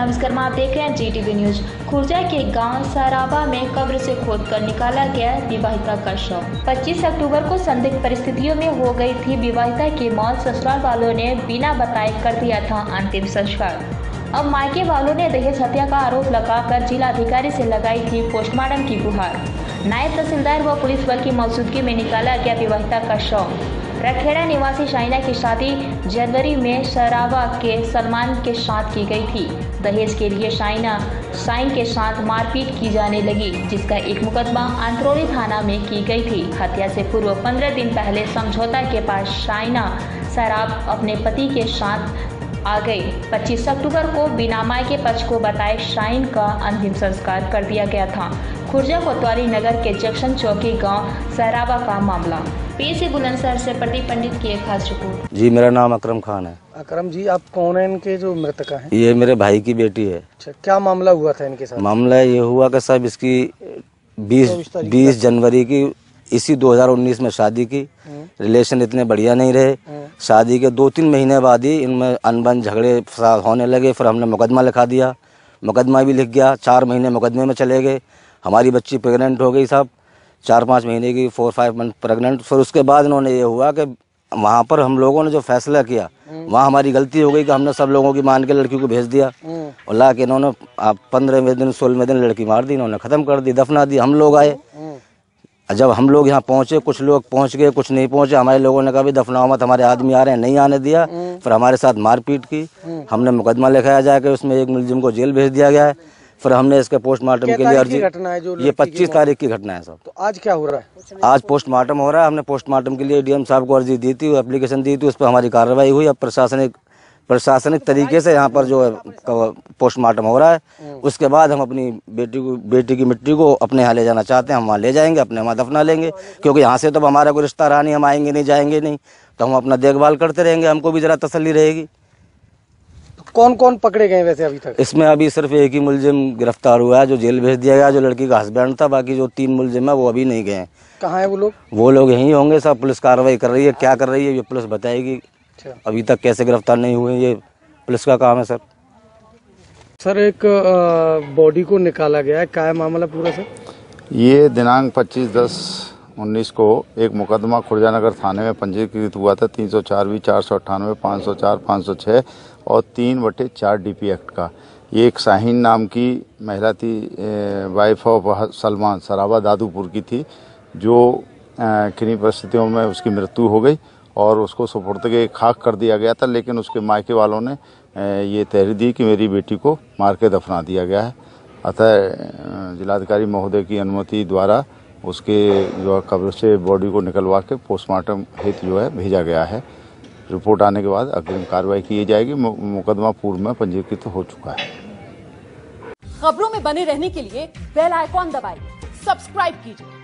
नमस्कार, आप देख रहे हैं GTV न्यूज। खुर्जा के गांव सराबा में कब्र से खोदकर निकाला गया विवाहिता का शव। 25 अक्टूबर को संदिग्ध परिस्थितियों में हो गई थी विवाहिता की मौत। ससुराल वालों ने बिना बताए कर दिया था अंतिम संस्कार। अब मायके वालों ने दहेज हत्या का आरोप लगाकर जिलाधिकारी से लगाई थी पोस्टमार्टम की गुहार। नायब तहसीलदार व पुलिस बल की मौजूदगी में निकाला गया विवाहिता का शव। रखेड़ा निवासी शाइना की शादी जनवरी में सराबा के सलमान के साथ की गई थी। दहेज के लिए शाइन के साथ मारपीट की जाने लगी, जिसका एक मुकदमा अंतरौली थाना में की गई थी। हत्या से पूर्व 15 दिन पहले समझौता के बाद शाइना सराब अपने पति के साथ आ गई। 25 अक्टूबर को बिना मायके पक्ष को बताए शाइन का अंतिम संस्कार कर दिया गया था। खुर्जा कोतवाली नगर के जंक्शन चौकी गांव सराबा का मामला। पेश है बुलंदशहर से प्रदीप पंडित की एक खास रिपोर्ट। जी, मेरा नाम अकरम खान है। अकरम जी, आप कौन है इनके जो मृतका हैं? ये मेरे भाई की बेटी है। अच्छा, क्या मामला हुआ था इनके साथ? मामला ये हुआ कि साहब इसकी 20 जनवरी की इसी 2019 में शादी की। रिलेशन इतने बढ़िया नहीं रहे। शादी के 2-3 महीने बाद ही इनमें अनबन झगड़े फसाद होने लगे। फिर हमने मुकदमा लिखा दिया। मुकदमा भी लिख गया। 4 महीने मुकदमे में चले गए। हमारी बच्ची प्रेग्नेंट हो गई साहब, 4-5 महीने की, 4-5 मंथ प्रेग्नेंट। फिर उसके बाद इन्होंने ये हुआ कि वहाँ पर हम लोगों ने जो फैसला किया, वहाँ हमारी गलती हो गई कि हमने सब लोगों की मान के लड़की को भेज दिया। और ला के इन्होंने 15वें दिन 16वें दिन लड़की मार दी। इन्होंने ख़त्म कर दी, दफना दी। हम लोग आए, जब हम लोग यहाँ पहुँचे, कुछ लोग पहुँच गए, कुछ नहीं पहुँचे। हमारे लोगों ने कहा भी दफनाओ मत, हमारे आदमी आ रहे हैं, नहीं आने दिया। फिर हमारे साथ मारपीट की। हमने मुकदमा लिखाया जाके उसमें एक मुलजिम को जेल भेज दिया गया है। फिर हमने इसके पोस्टमार्टम के लिए अर्जी, ये 25 तारीख की घटना है साहब। तो आज क्या हो रहा है? आज पोस्टमार्टम हो रहा है। हमने पोस्टमार्टम के लिए डीएम साहब को अर्जी दी थी, एप्लीकेशन दी थी, उस पर हमारी कार्रवाई हुई। अब प्रशासनिक तरीके से यहाँ पर जो है पोस्टमार्टम हो रहा है। उसके बाद हम अपनी बेटी की मिट्टी को अपने यहाँ ले जाना चाहते हैं। हम वहाँ ले जाएंगे, अपने वहाँ दफना लेंगे, क्योंकि यहाँ से तो हमारा कोई रिश्ता रहा नहीं। हम आएंगे नहीं, जाएंगे नहीं, तो हम अपना देखभाल करते रहेंगे। हमको भी जरा तसल्ली रहेगी। कौन कौन पकड़े गए वैसे अभी तक? इसमें अभी सिर्फ एक ही मुलजिम गिरफ्तार हुआ है, जो जेल भेज दिया गया, जो लड़की का हस्बैंड था। बाकी जो 3 मुलजिम है वो अभी नहीं गए हैं। कहाँ है वो लोग? वो लोग यहीं होंगे। सब पुलिस कार्रवाई कर रही है। क्या कर रही है ये पुलिस बताएगी। अभी तक कैसे गिरफ्तार नहीं हुए, ये पुलिस का काम है सर। सर, एक बॉडी को निकाला गया है, क्या है मामला पूरा सर? ये दिनांक 25/10/19 को एक मुकदमा खुर्जानगर थाने में पंजीकृत हुआ था। 304 498 504 506 और 3/4 DP एक्ट का। ये एक शाहीन नाम की महिला थी, वाइफ ऑफ सलमान, सराबा दादूपुर की थी, जो किन्हीं परिस्थितियों में उसकी मृत्यु हो गई और उसको सुपुर्द खाक कर दिया गया था। लेकिन उसके मायके वालों ने ये तहरीर दी कि मेरी बेटी को मार के दफना दिया गया है। अतः जिलाधिकारी महोदय की अनुमति द्वारा उसके जो कब्र से बॉडी को निकलवा के पोस्टमार्टम हेतु जो है भेजा गया है। रिपोर्ट आने के बाद अग्रिम कार्रवाई की जाएगी। मुकदमा पूर्व में पंजीकृत हो चुका है। खबरों में बने रहने के लिए बेल आइकॉन दबाइए, सब्सक्राइब कीजिए